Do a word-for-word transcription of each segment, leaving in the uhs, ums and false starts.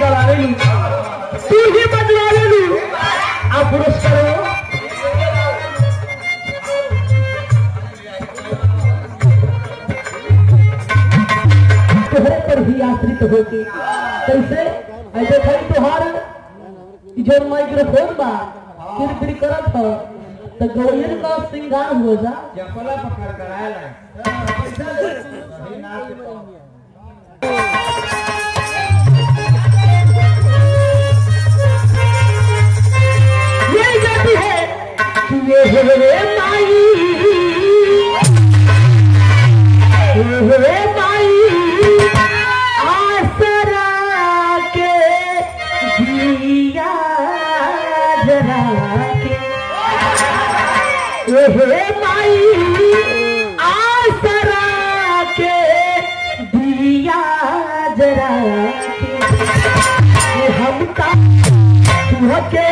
गला ले लू तू ही बजवा ले लू आप पुरुष करो तोहरे पर ही आश्रित होके कैसे ऐसे खाली तोहार जो माइक्रोफोन बा फिर फिर करत हो तो गौरियन का श्रृंगार हो जा चपला पकड़ कर आया ये जाती है कि ये है माई ये माई आसरा के दिया जरा के ये माई आसरा के दिया जरा के हम का के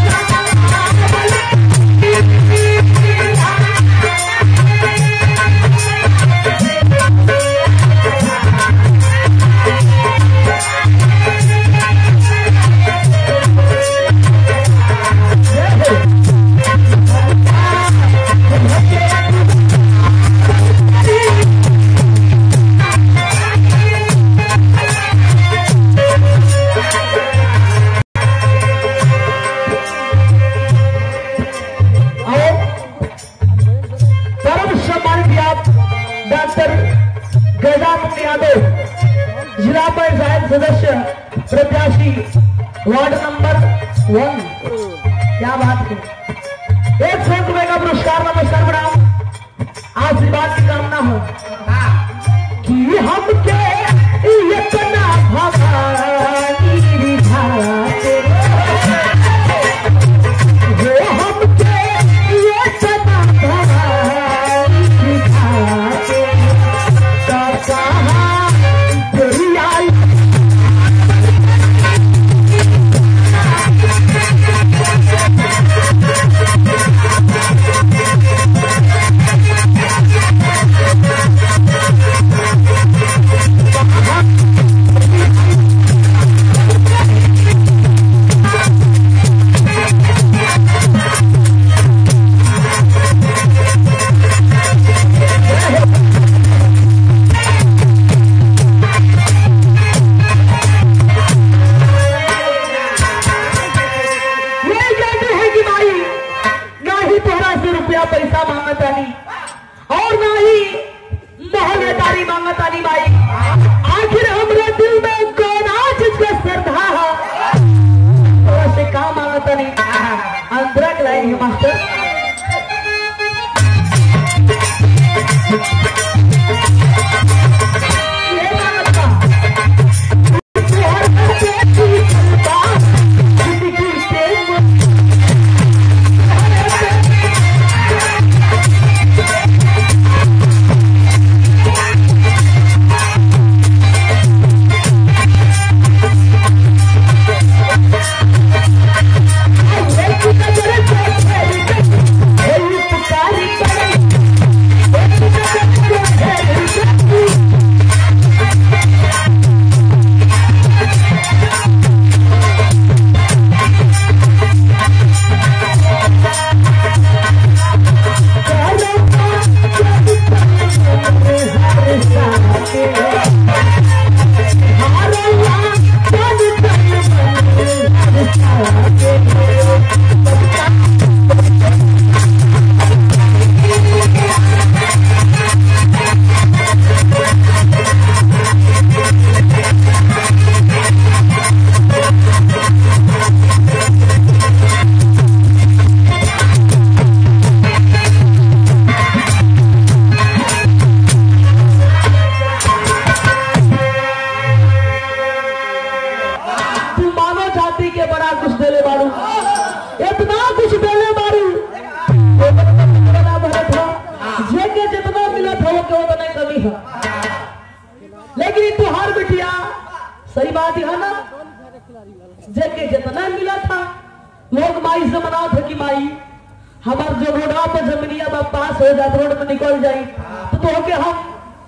जिला पंचायत सदस्य प्रत्याशी वार्ड नंबर वन। क्या बात है, एक सौ रुपए का पुरस्कार। नमस्कार प्रणाम, आशीर्वाद की कामना हो कि हमके इतना भवानी रिझाते वो हमके इतना भवानी रिझाते का कहा पैसा मांगता नहीं और ना ही मोहल्लेदारी मांगता नहीं भाई। आखिर हमारे दिल में कौन चीज का श्रद्धा है, थोड़ा से काम मांगता नहीं। अंतरा के लाइन है मास्टर। ये मांगता लेकिन तुहार बिटिया सही बात है ना, जेके जितना मिला था लोग माई से मना था कि माई हमार जो रोडा पे जमीनिया बा पास हो जाए रोड में निकल जाए तो तो के हम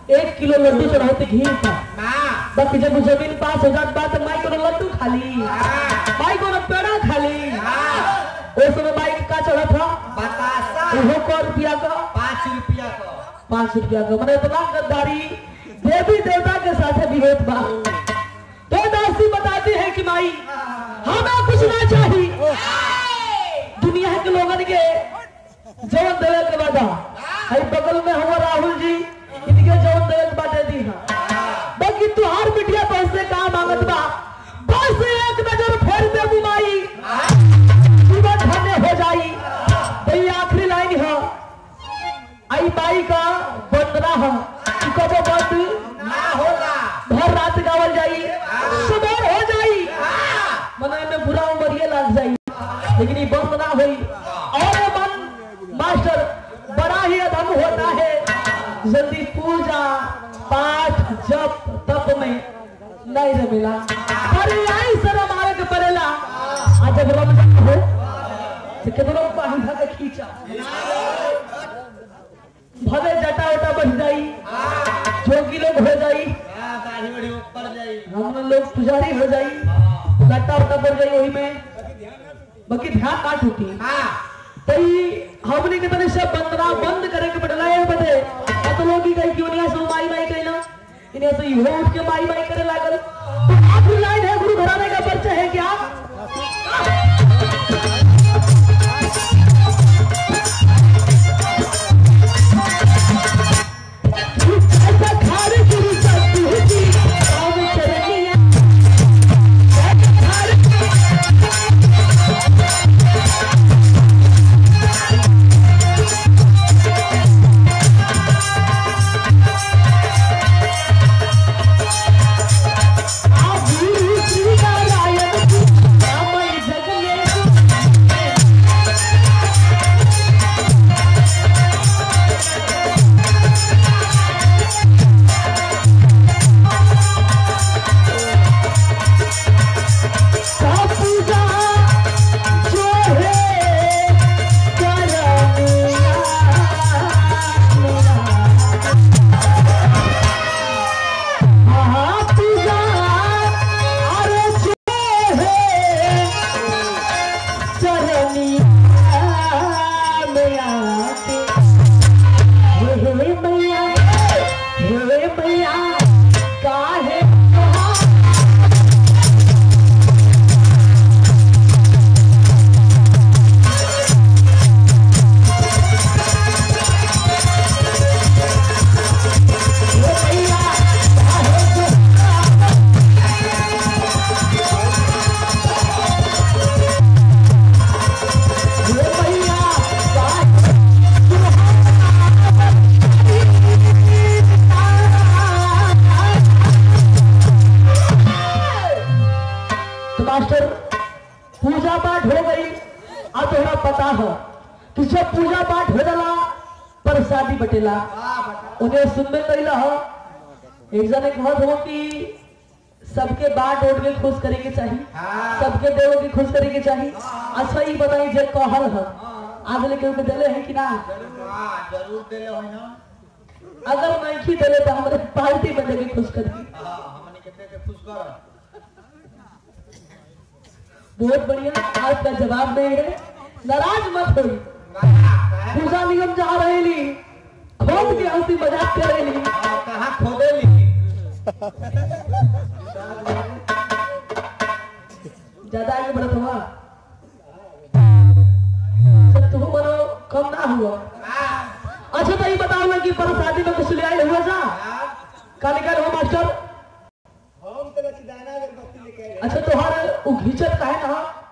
एक किलो लड्डू चढ़ाते घी का बाकी जब जमीन पास हो जात बात माई को लड्डू खाली माई को पेड़ा खाली उस समय माई का चढ़ा था बतासा वो को रुपया का पाँच रुपया का पाँच रुपया का मैंने इतना गद्दारी देवी देवता के साथ विरोध बा तो दासी बताते हैं कि माई हमें कुछ ना चाहिए दुनिया के लोगन के जवन देवे के वादा है बगल में हुआ राहुल जी इनके जवन देवे के बाटे दी हां बाकी तुहार बिटिया पैसे कहां मांगत बा बस एक नजर फेर दे बुमाई जीवन धन्य हो जाई तो ये आखिरी लाइन है आई बाई का बंदना है कबो बंद ना होगा भर रात गावल जाई सुबह हो जाई मने में बुरा उमरिए लग जाई लेकिन ये बंद ना हुई और मन मास्टर बड़ा ही अधम होता है जल्दी पूजा पाठ जप तप में नहीं रमेला अरे आई शर्म आवे के पड़ेला आज जब रमजान हो तो कितनों पानी भर के खींचा भले जटा उटा बन जाई जोगी लोग हो जाई दाढ़ी बड़ी ऊपर जाई हम लोग पुजारी हो जाई जटा उटा बढ़ जाई वही में बाकी ध्यान काट होती हां तई हमने के तने सब बंदना बंद करे के पड़ला है बते तो लोग ही कहीं क्यों नहीं सो माई माई कहना इन्हें से यो उठ के माई माई करे लागल तो आखिरी लाइन है गुरु घराने का परिचय है क्या पूजा पाठ हो गई अब तोहरा पता है कि जब पूजा पाठ हो जाला प्रसादी बटेला उन्हें सुनने कैला हो एक जने कहत हो कि सबके बांट ओट के खुश करे के चाहिए सबके देव के खुश करे के चाहिए अच्छा ही बताई जे कहल है आज लेके के देले है कि ना जरूर देले है ना अगर नहीं देले तो हमारे पार्टी में देके खुश कर दी हां हमनी के के खुश कर बहुत बढ़िया आज का जवाब नहीं है नाराज मत होई पूजा निगम जा रहे ली खोद के हंसी मजाक कर रहे ली कहां खोदे ली ज्यादा आगे बढ़त हुआ सब तुम मनो कम ना हुआ अच्छा तो ये बताओ ना कि प्रसादी में कुछ ले आए हुआ जा कालिका हो मास्टर हम तो बस दाना अगरबत्ती लेके अच्छा तोहार उ घिचत काहे ना